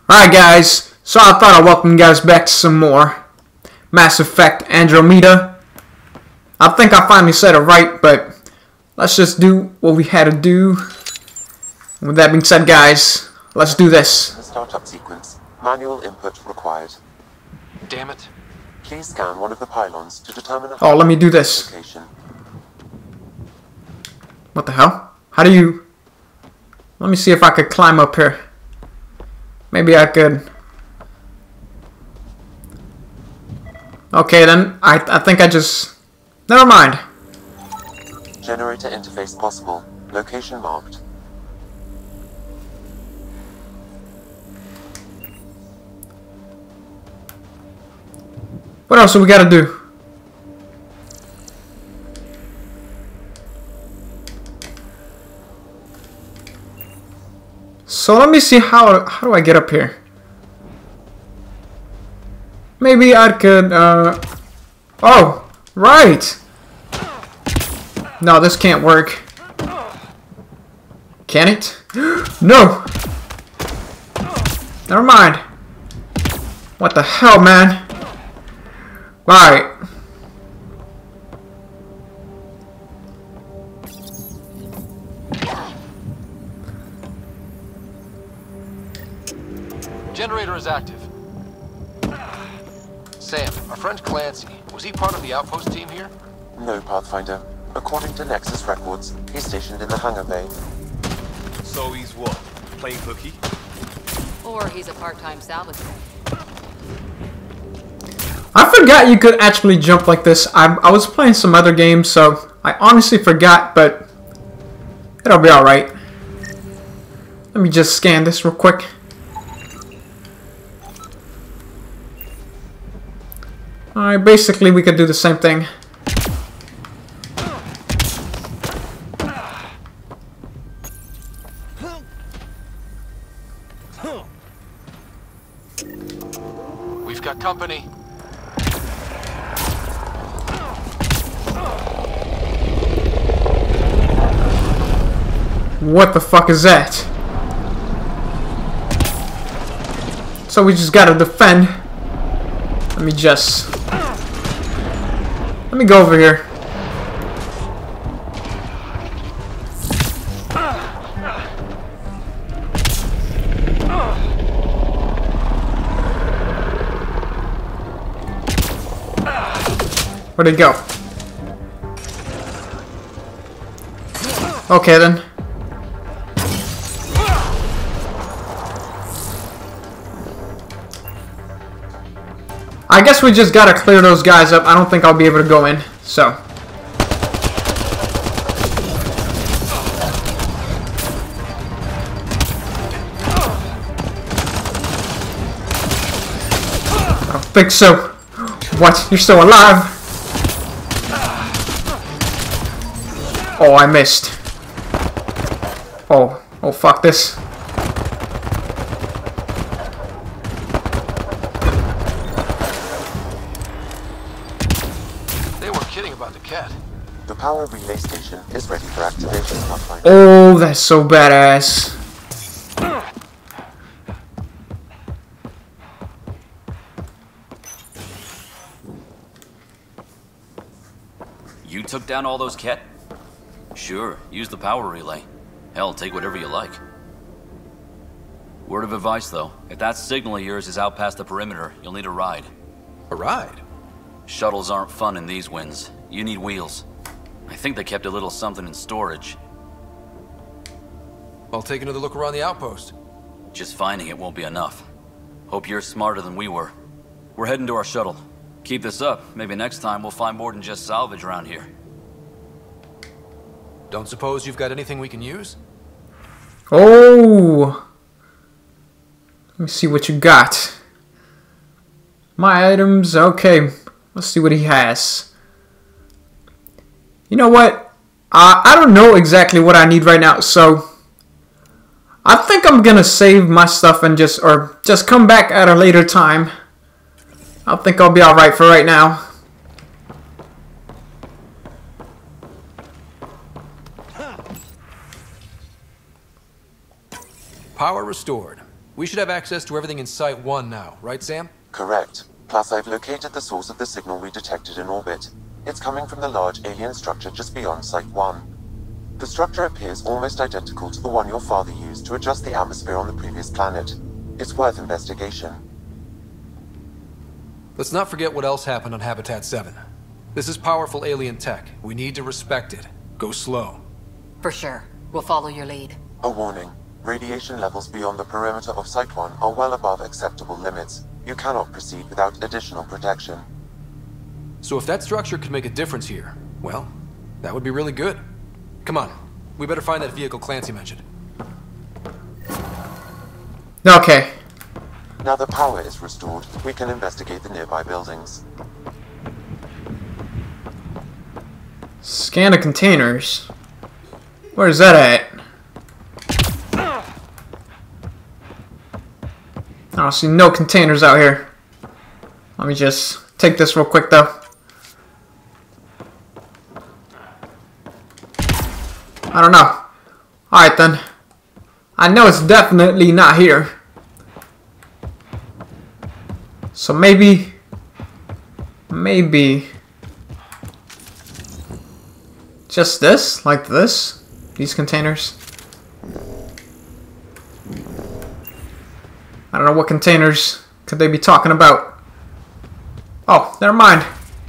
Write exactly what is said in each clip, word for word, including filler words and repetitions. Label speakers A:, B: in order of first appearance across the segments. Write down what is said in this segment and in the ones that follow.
A: Alright guys, so I thought I'd welcome you guys back to some more Mass Effect Andromeda. I think I finally said it right, but let's just do what we had to do. With that being said guys, let's do this.
B: The startup sequence. Manual input required.
C: Damn it.
B: Please scan one of the pylons to determine a
A: Oh, let me do this.
B: location.
A: What the hell? How do you... Let me see if I could climb up here. Maybe I could... Okay then, I, I think I just... Never mind.
B: Generator interface possible. Location marked.
A: What else do we gotta do? So let me see how how do I get up here? Maybe I could uh oh, right. No, this can't work. Can it? No. Never mind. What the hell, man? Right.
C: Generator is active. Sam, our friend Clancy, was he part of the outpost team here?
B: No, Pathfinder. According to Nexus records, he's stationed in the hangar bay.
D: So he's what? Playing hooky?
E: Or he's a part-time salvage man.
A: I forgot you could actually jump like this. I, I was playing some other games, so I honestly forgot, but it'll be alright. Let me just scan this real quick. Alright, basically we could do the same thing.
C: We've got company.
A: What the fuck is that? So we just gotta defend. Let me just... Let me go over here. Where'd it go? Okay then. I guess we just gotta clear those guys up. I don't think I'll be able to go in, so. I don't think so. What? You're still alive? Oh, I missed. Oh, oh fuck this.
C: About the cat.
B: The power relay station is ready for activation, Pathfinder.
A: Oh, that's so badass.
F: You took down all those cat? Sure, use the power relay. Hell, take whatever you like. Word of advice, though. If that signal of yours is out past the perimeter, you'll need a ride.
C: A ride?
F: Shuttles aren't fun in these winds. You need wheels. I think they kept a little something in storage.
C: I'll take another look around the outpost.
F: Just finding it won't be enough. Hope you're smarter than we were. We're heading to our shuttle. Keep this up. Maybe next time we'll find more than just salvage around here.
C: Don't suppose you've got anything we can use?
A: Oh. Let me see what you got. My items, okay. Let's see what he has. You know what? Uh, I don't know exactly what I need right now, so I think I'm gonna save my stuff and just, or just come back at a later time. I think I'll be alright for right now.
C: Power restored. We should have access to everything in Site one now, right, Sam?
B: Correct. Plus, I've located the source of the signal we detected in orbit. It's coming from the large alien structure just beyond Site one. The structure appears almost identical to the one your father used to adjust the atmosphere on the previous planet. It's worth investigation.
C: Let's not forget what else happened on Habitat seven. This is powerful alien tech. We need to respect it. Go slow.
E: For sure. We'll follow your lead.
B: A warning. Radiation levels beyond the perimeter of Site one are well above acceptable limits. You cannot proceed without additional protection.
C: So if that structure could make a difference here, well, that would be really good. Come on. We better find that vehicle Clancy mentioned.
A: Okay.
B: Now the power is restored, we can investigate the nearby buildings.
A: Scan the containers. Where's that at? I don't see no containers out here. Let me just take this real quick though. I don't know. Alright then. I know it's definitely not here. So maybe... Maybe... Just this? Like this? These containers? I don't know what containers could they be talking about. Oh, never mind.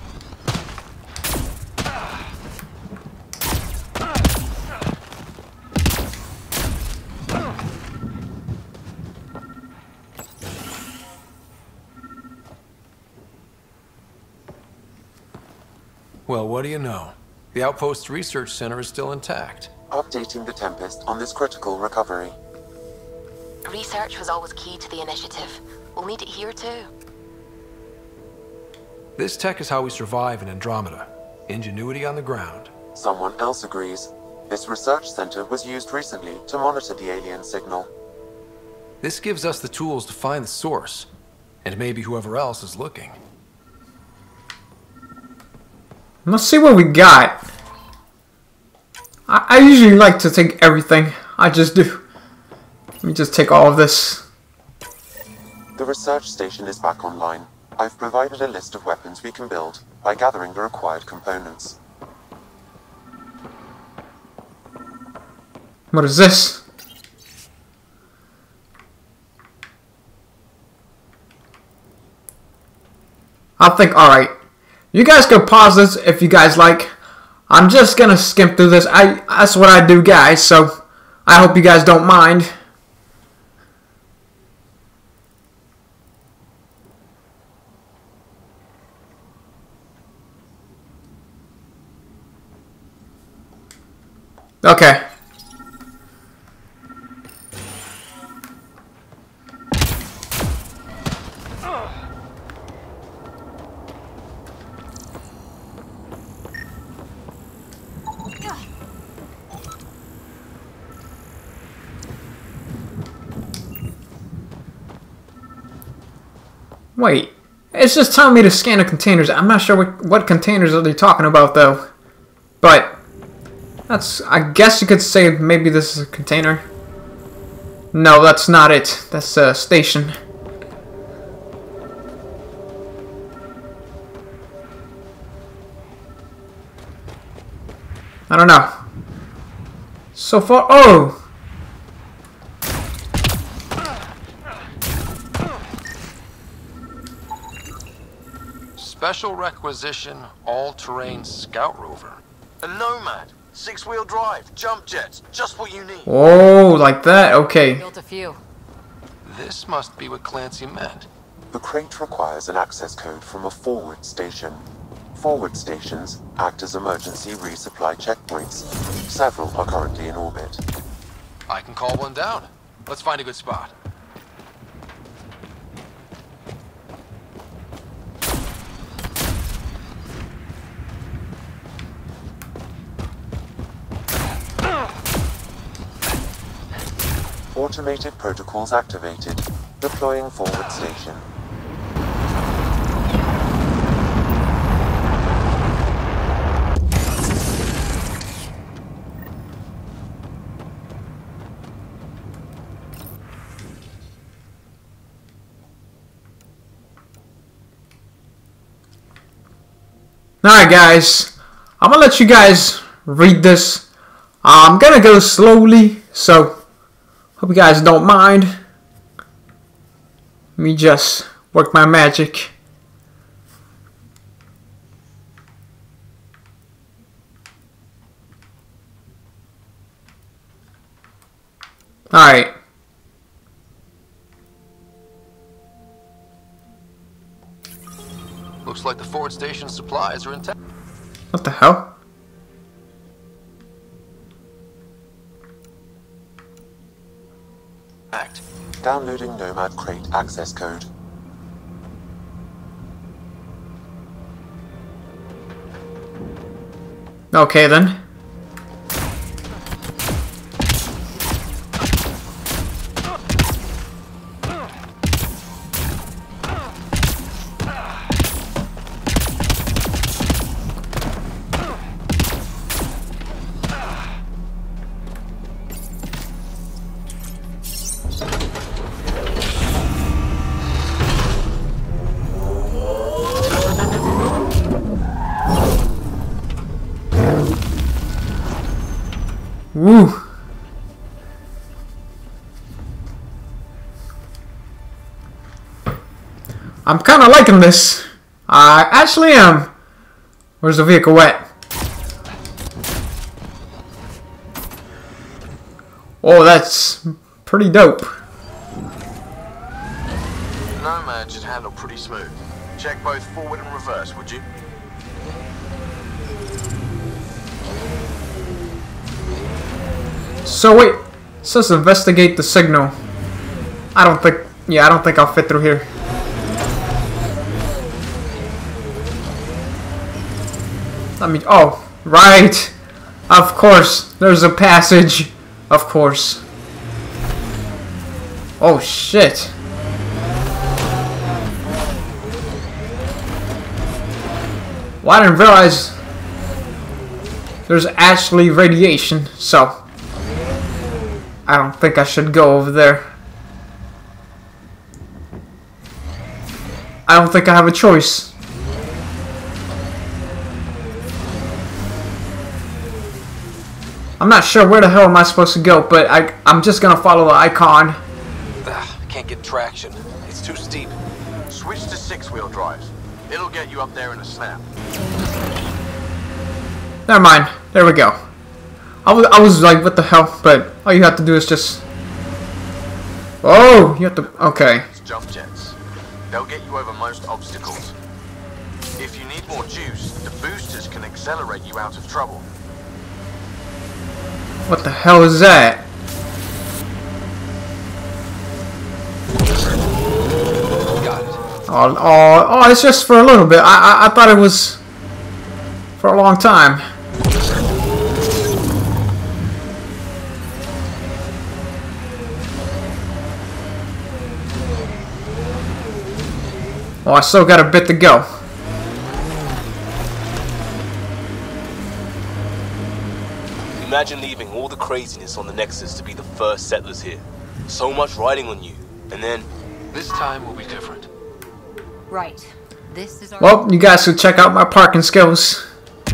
C: Well, what do you know? The Outpost Research Center is still intact.
B: Updating the Tempest on this critical recovery.
G: Research was always key to the initiative. We'll need it here too.
C: This tech is how we survive in Andromeda. Ingenuity on the ground.
B: Someone else agrees. This research center was used recently to monitor the alien signal.
C: This gives us the tools to find the source, and maybe whoever else is looking.
A: Let's see what we got. I, I usually like to take everything. I just do. Let me just take all of this.
B: The research station is back online. I've provided a list of weapons we can build by gathering the required components.
A: What is this? I think, alright. You guys can pause this if you guys like. I'm just gonna skim through this. I that's what I do, guys, so I hope you guys don't mind. Okay. Wait, it's just telling me to scan the containers. I'm not sure what, what containers are they talking about, though. But, that's, I guess you could say maybe this is a container. No, that's not it. That's a station. I don't know. So far, oh!
C: Special requisition, all-terrain scout rover.
D: A Nomad. Six-wheel drive, jump jets, just what you need.
A: Oh, like that? Okay.
E: Built a few.
C: This must be what Clancy meant.
B: The crate requires an access code from a forward station. Forward stations act as emergency resupply checkpoints. Several are currently in orbit.
C: I can call one down. Let's find a good spot.
B: Automated protocols activated. Deploying forward station.
A: Alright guys, I'm gonna let you guys read this. I'm gonna go slowly, so hope you guys don't mind. Let me just work my magic. Alright.
C: Looks like the forward station supplies are intact.
A: What the hell?
C: Act.
B: Downloading Nomad Crate access code.
A: Okay then. Woo! I'm kind of liking this. I actually am. Where's the vehicle at? Oh, that's pretty dope.
D: Nomad should handle pretty smooth. Check both forward and reverse, would you?
A: So wait, it says investigate the signal. I don't think, yeah, I don't think I'll fit through here. Let me, oh, right. Of course, there's a passage. Of course. Oh shit. Well, I didn't realize there's actually radiation, so I don't think I should go over there. I don't think I have a choice. I'm not sure where the hell am I supposed to go, but I, I'm just gonna follow the icon.
C: Ugh, I can't get traction. It's too steep.
D: Switch to six-wheel drive. It'll get you up there in a snap.
A: Never mind. There we go. I was, I was like, what the hell? But all you have to do is just... Oh, you have to... Okay.
D: It's jump jets. They'll get you over most obstacles. If you need more juice, the boosters can accelerate you out of trouble.
A: What the hell is that?
C: Got it.
A: Oh, oh, oh, it's just for a little bit. I, I, I thought it was for a long time. Oh, I still got a bit to go.
H: Imagine leaving all the craziness on the Nexus to be the first settlers here. So much riding on you, and then...
C: This time will be different.
E: Right. This is our...
A: Well, you guys should check out my parking skills.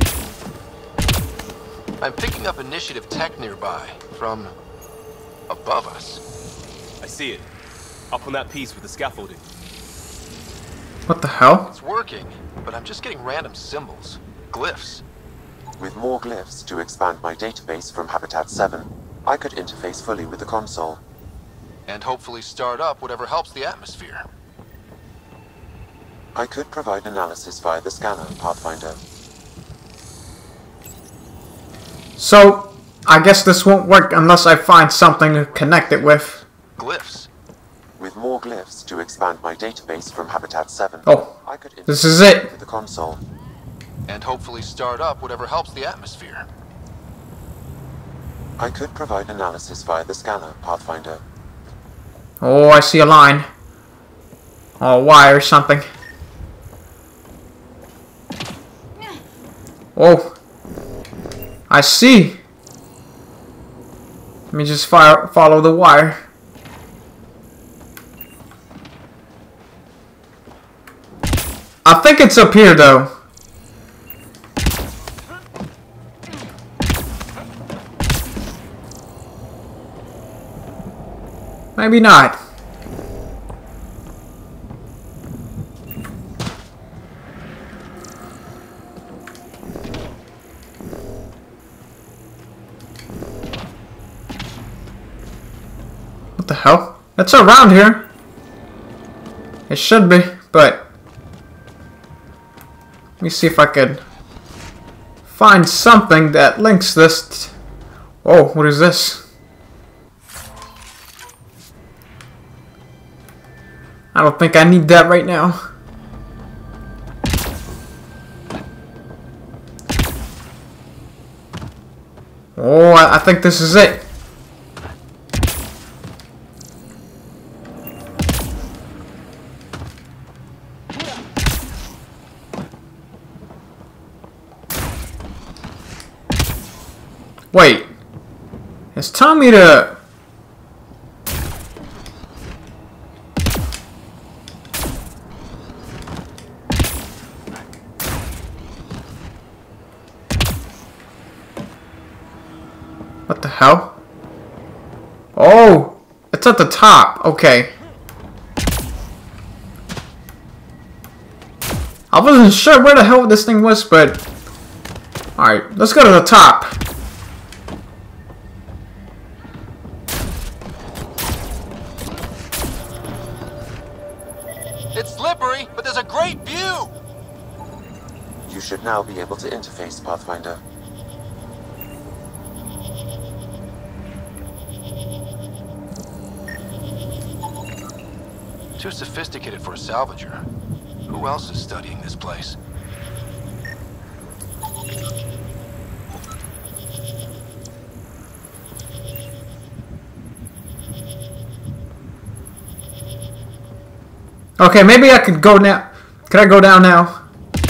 C: I'm picking up initiative tech nearby, from above us.
H: I see it. Up on that piece with the scaffolding.
A: What the hell?
C: It's working, but I'm just getting random symbols. Glyphs.
B: With more glyphs to expand my database from Habitat seven, I could interface fully with the console.
C: And hopefully start up whatever helps the atmosphere.
B: I could provide analysis via the scanner, Pathfinder.
A: So, I guess this won't work unless I find something to connect it with.
C: Glyphs.
B: With more glyphs to expand my database from Habitat seven,
A: Oh,
B: I could
A: this is it.
B: with the console.
C: And hopefully start up whatever helps the atmosphere.
B: I could provide analysis via the scanner, Pathfinder.
A: Oh, I see a line. Or a wire or something. Oh, I see. Let me just fire, follow the wire. I think it's up here though. maybe not. What the hell? It's around here. It should be, but let me see if I could find something that links this. Oh, what is this? I don't think I need that right now. Oh, I, I think this is it. Wait, it's telling me to... What the hell? Oh, it's at the top. Okay. I wasn't sure where the hell this thing was, but... Alright, let's go to the top.
D: It's slippery, but there's a great view!
B: You should now be able to interface, Pathfinder.
C: Too sophisticated for a salvager. Who else is studying this place?
A: Okay, maybe I could go now. Can I go down now?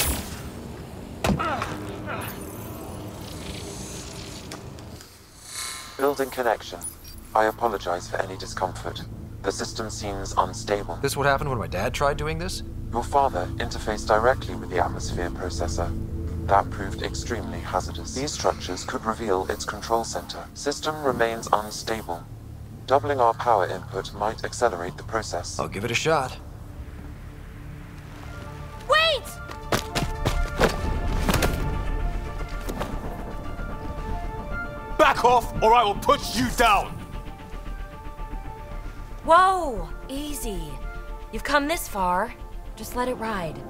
B: Building connection. I apologize for any discomfort. The system seems unstable.
C: This what happened when my dad tried doing this?
B: Your father interfaced directly with the atmosphere processor. That proved extremely hazardous. These structures could reveal its control center. System remains unstable. Doubling our power input might accelerate the process.
C: I'll give it a shot.
E: Wait!
H: Back off, or I will put you down!
I: Whoa! Easy. You've come this far. Just let it ride.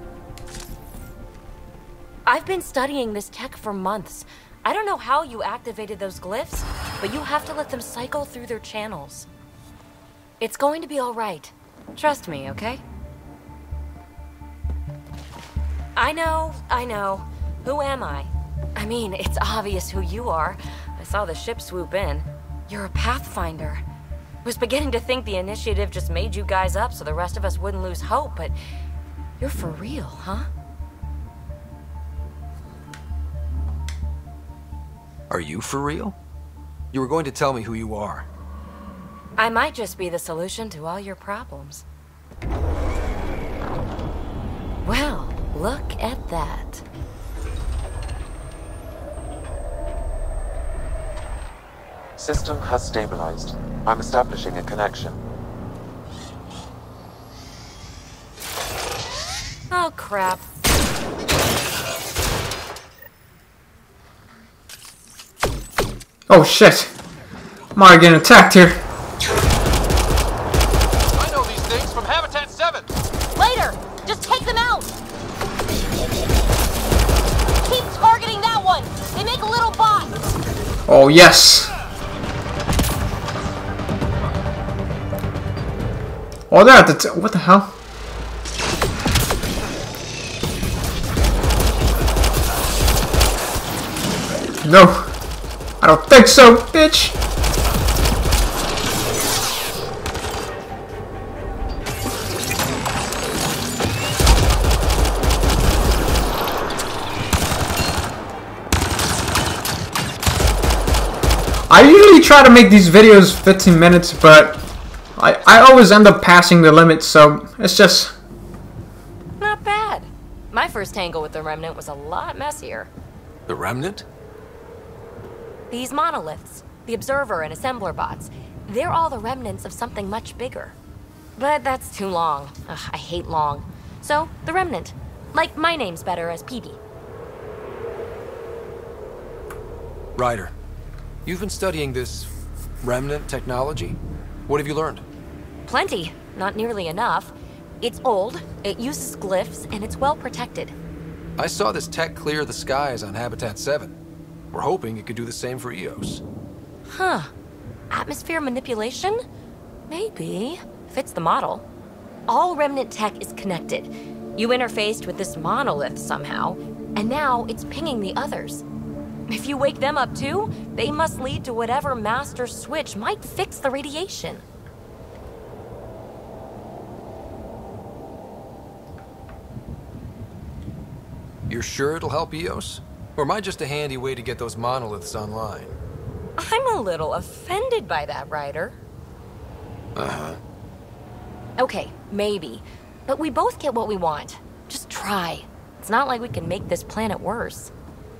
I: I've been studying this tech for months. I don't know how you activated those glyphs, but you have to let them cycle through their channels. It's going to be all right. Trust me, okay? I know, I know. Who am I? I mean, it's obvious who you are. I saw the ship swoop in. You're a Pathfinder. I was beginning to think the initiative just made you guys up so the rest of us wouldn't lose hope, but you're for real, huh?
C: Are you for real? You were going to tell me who you are.
I: I might just be the solution to all your problems. Well, look at that.
B: System has stabilized. I'm establishing a connection.
I: Oh, crap.
A: Oh shit! I'm already getting attacked here.
D: I know these things from Habitat seven!
E: Later! Just take them out! Keep targeting that one! They make little bots!
A: Oh yes! Oh, they're at the t- what the hell? No, I don't think so, bitch. I usually try to make these videos fifteen minutes, but I, I always end up passing the limit, so it's just...
I: Not bad. My first tangle with the Remnant was a lot messier.
C: The Remnant?
I: These monoliths, the Observer and Assembler bots, They're all the remnants of something much bigger. But that's too long. Ugh, I hate long. So, the remnant. Like, my name's better as P D.
C: Ryder, you've been studying this remnant technology. What have you learned?
I: Plenty. Not nearly enough. It's old, it uses glyphs, and it's well protected.
C: I saw this tech clear the skies on Habitat seven. We're hoping it could do the same for Eos.
I: Huh. Atmosphere manipulation? Maybe. Fits the model. All remnant tech is connected. You interfaced with this monolith somehow, and now it's pinging the others. If you wake them up too, they must lead to whatever master switch might fix the radiation.
C: You're sure it'll help Eos? Or am I just a handy way to get those monoliths online?
I: I'm a little offended by that, Ryder.
C: Uh-huh.
I: Okay, maybe. But we both get what we want. Just try. It's not like we can make this planet worse.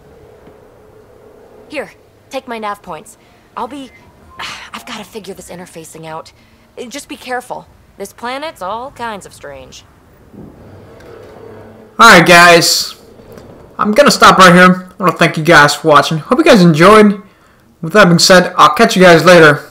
I: Here, take my nav points. I'll be... I've got to figure this interfacing out. Just be careful. This planet's all kinds of strange.
A: Alright, guys. I'm gonna stop right here. I want to thank you guys for watching. Hope you guys enjoyed. With that being said, I'll catch you guys later.